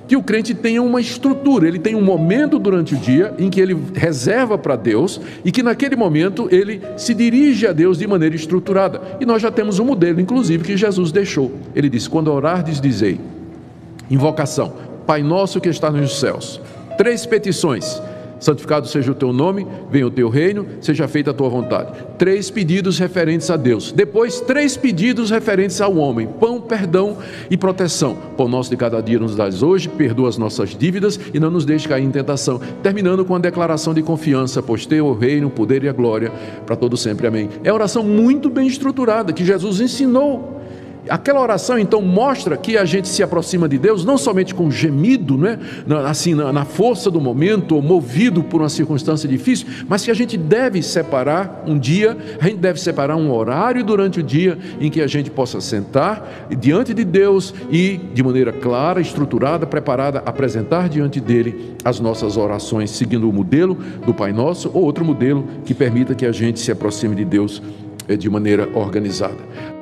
que o crente tenha uma estrutura, ele tem um momento durante o dia em que ele reserva para Deus e que naquele momento ele se dirige a Deus de maneira estruturada. E nós já temos um modelo, inclusive, que Jesus deixou. Ele disse: quando orardes, dizei, invocação, Pai nosso que está nos céus. 3 petições: santificado seja o teu nome, venha o teu reino, seja feita a tua vontade. 3 pedidos referentes a Deus. Depois 3 pedidos referentes ao homem: pão, perdão e proteção. Pão nosso de cada dia nos dás hoje, perdoa as nossas dívidas e não nos deixe cair em tentação. Terminando com a declaração de confiança: pois teu o reino, o poder e a glória para todo sempre, amém. É uma oração muito bem estruturada que Jesus ensinou. Aquela oração então mostra que a gente se aproxima de Deus não somente com gemido, né? Assim, na força do momento, ou movido por uma circunstância difícil, mas que a gente deve separar um dia, a gente deve separar um horário durante o dia em que a gente possa sentar diante de Deus e de maneira clara, estruturada, preparada, apresentar diante dele as nossas orações, seguindo o modelo do Pai Nosso ou outro modelo que permita que a gente se aproxime de Deus de maneira organizada.